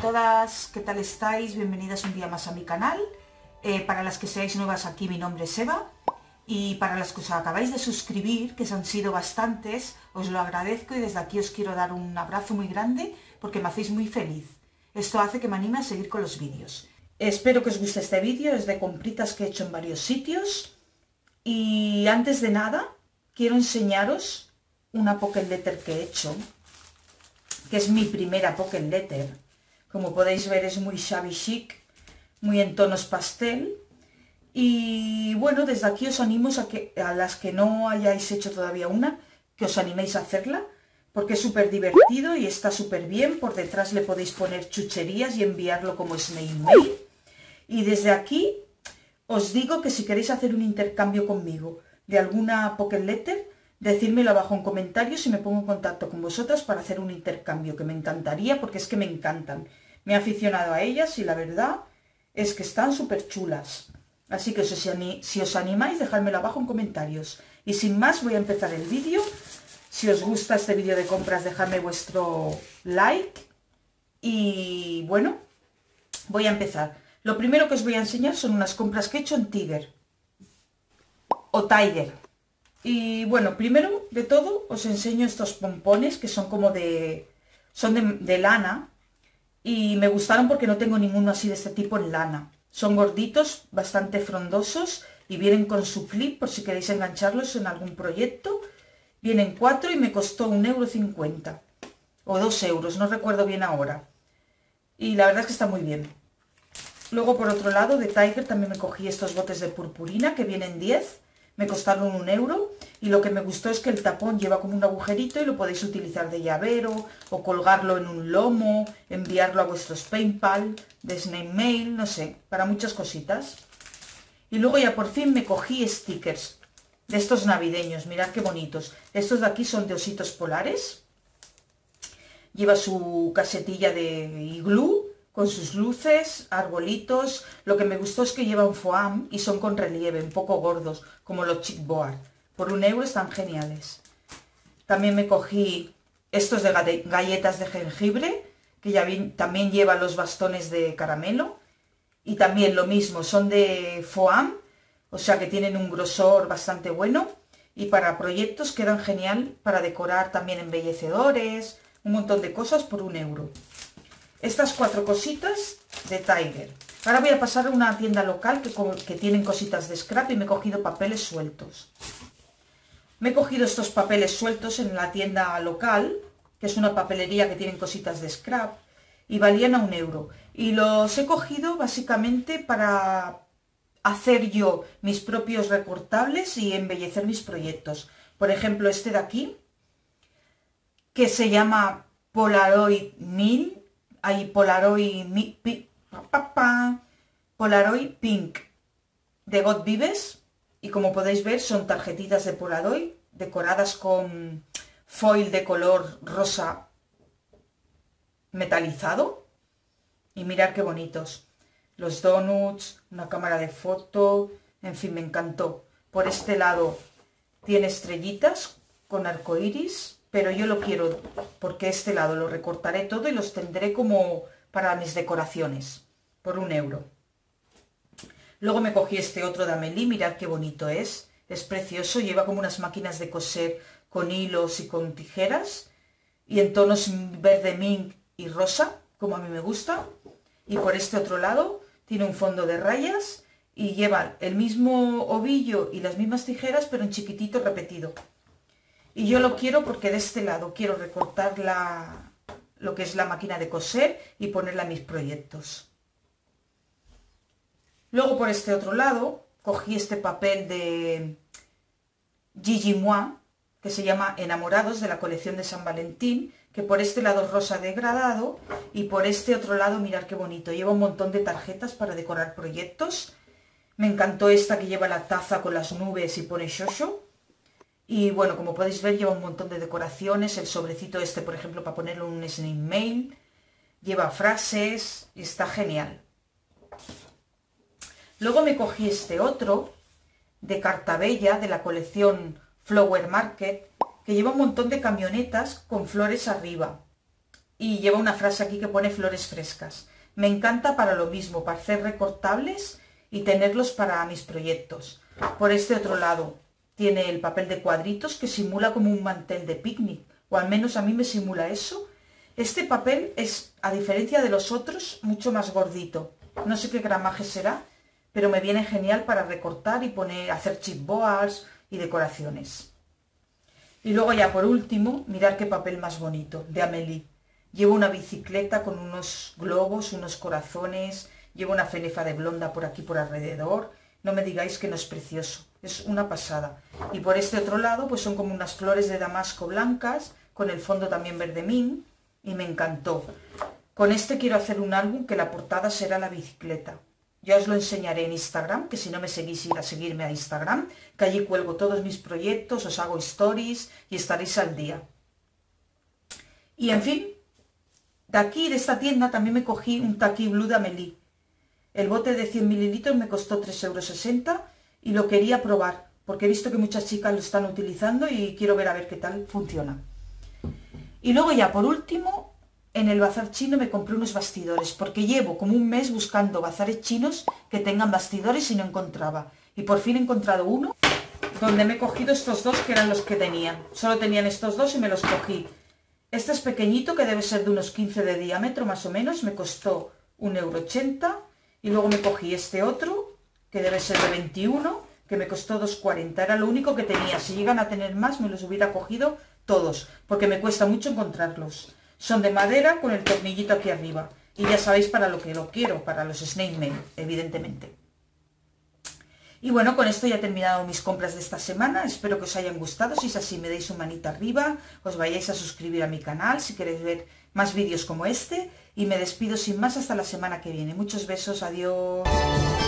todas, ¿qué tal estáis? Bienvenidas un día más a mi canal. Para las que seáis nuevas aquí, mi nombre es Eva. Y para las que os acabáis de suscribir, que han sido bastantes, os lo agradezco y desde aquí os quiero dar un abrazo muy grande porque me hacéis muy feliz. Esto hace que me anime a seguir con los vídeos. Espero que os guste este vídeo, es de compritas que he hecho en varios sitios. Y antes de nada, quiero enseñaros una pocket letter que he hecho, que es mi primera pocket letter. Como podéis ver, es muy shabby chic, muy en tonos pastel. Y bueno, desde aquí os animo a las que no hayáis hecho todavía una, que os animéis a hacerla, porque es súper divertido y está súper bien. Por detrás le podéis poner chucherías y enviarlo como snail mail. Y desde aquí os digo que si queréis hacer un intercambio conmigo de alguna pocket letter, decídmelo abajo en comentarios y me pongo en contacto con vosotras para hacer un intercambio, que me encantaría porque es que me encantan. Me he aficionado a ellas y la verdad es que están súper chulas. Así que si os animáis, dejádmelo abajo en comentarios. Y sin más, voy a empezar el vídeo. Si os gusta este vídeo de compras, dejadme vuestro like. Y bueno, voy a empezar. Lo primero que os voy a enseñar son unas compras que he hecho en Tiger o Tiger. Y bueno, primero de todo os enseño estos pompones que son como son de lana. Y me gustaron porque no tengo ninguno así de este tipo en lana. Son gorditos, bastante frondosos y vienen con su clip por si queréis engancharlos en algún proyecto. Vienen 4 y me costó 1,50 € o 2 euros, no recuerdo bien ahora. Y la verdad es que está muy bien. Luego por otro lado de Tiger también me cogí estos botes de purpurina que vienen 10. Me costaron 1 € y lo que me gustó es que el tapón lleva como un agujerito y lo podéis utilizar de llavero o colgarlo en un lomo, enviarlo a vuestros PayPal, de snail mail, no sé, para muchas cositas. Y luego ya por fin me cogí stickers de estos navideños, mirad qué bonitos. Estos de aquí son de ositos polares. Lleva su casetilla de iglú con sus luces, arbolitos. Lo que me gustó es que llevan foam y son con relieve, un poco gordos, como los chipboard. Por 1 € están geniales. También me cogí estos de galletas de jengibre, que también llevan los bastones de caramelo. Y también lo mismo, son de foam, o sea que tienen un grosor bastante bueno. Y para proyectos quedan genial para decorar también embellecedores, un montón de cosas por 1 €. Estas 4 cositas de Tiger. Ahora voy a pasar a una tienda local que tienen cositas de scrap y me he cogido papeles sueltos. Me he cogido estos papeles sueltos en la tienda local, que es una papelería que tienen cositas de scrap, y valían a 1 €. Y los he cogido básicamente para hacer yo mis propios recortables y embellecer mis proyectos. Por ejemplo, este de aquí, que se llama Polaroid Mint. Hay Polaroid Pink de God Vives y como podéis ver son tarjetitas de Polaroid decoradas con foil de color rosa metalizado y mirad qué bonitos. Los donuts, una cámara de foto, en fin, me encantó. Por este lado tiene estrellitas con arcoiris. Pero yo lo quiero porque este lado lo recortaré todo y los tendré como para mis decoraciones, por 1 €. Luego me cogí este otro de Amélie, mirad qué bonito es precioso, lleva como unas máquinas de coser con hilos y con tijeras, y en tonos verde mint y rosa, como a mí me gusta. Y por este otro lado tiene un fondo de rayas y lleva el mismo ovillo y las mismas tijeras, pero en chiquitito repetido. Y yo lo quiero porque de este lado quiero recortar lo que es la máquina de coser y ponerla en mis proyectos. Luego por este otro lado cogí este papel de Gigi Moi, que se llama Enamorados, de la colección de San Valentín, que por este lado es rosa degradado y por este otro lado mirad qué bonito. Lleva un montón de tarjetas para decorar proyectos. Me encantó esta que lleva la taza con las nubes y pone Shosho. Y bueno, como podéis ver, lleva un montón de decoraciones. El sobrecito este, por ejemplo, para ponerlo en un snail mail. Lleva frases y está genial. Luego me cogí este otro de Cartabella, de la colección Flower Market, que lleva un montón de camionetas con flores arriba. y lleva una frase aquí que pone flores frescas. Me encanta para lo mismo, para hacer recortables y tenerlos para mis proyectos. Por este otro lado tiene el papel de cuadritos que simula como un mantel de picnic, o al menos a mí me simula eso. Este papel es, a diferencia de los otros, mucho más gordito. No sé qué gramaje será, pero me viene genial para recortar y hacer chipboards y decoraciones. Y luego ya por último, mirad qué papel más bonito, de Amélie. Llevo una bicicleta con unos globos, unos corazones, llevo una fenefa de blonda por aquí por alrededor. No me digáis que no es precioso, es una pasada. Y por este otro lado pues son como unas flores de damasco blancas, con el fondo también verde mint, y me encantó. Con este quiero hacer un álbum que la portada será la bicicleta. Ya os lo enseñaré en Instagram, que si no me seguís, ir a seguirme a Instagram, que allí cuelgo todos mis proyectos, os hago stories y estaréis al día. Y en fin, de aquí, de esta tienda, también me cogí un Tacky Blue de Amélie. El bote de 100 mililitros me costó 3,60 € y lo quería probar, porque he visto que muchas chicas lo están utilizando y quiero ver a ver qué tal funciona. Y luego ya por último, en el bazar chino me compré unos bastidores, porque llevo como un mes buscando bazares chinos que tengan bastidores y no encontraba. Y por fin he encontrado uno donde me he cogido estos dos que eran los que tenían. Solo tenían estos dos y me los cogí. Este es pequeñito, que debe ser de unos 15 de diámetro más o menos, me costó 1,80 €. Y luego me cogí este otro, que debe ser de 21, que me costó 2,40 €. Era lo único que tenía. Si llegan a tener más me los hubiera cogido todos, porque me cuesta mucho encontrarlos. Son de madera con el tornillito aquí arriba. Y ya sabéis para lo que lo quiero, para los snake mail, evidentemente. Y bueno, con esto ya he terminado mis compras de esta semana. Espero que os hayan gustado. Si es así, me deis un manita arriba, os vayáis a suscribir a mi canal si queréis ver más vídeos como este. Y me despido sin más hasta la semana que viene. Muchos besos, adiós.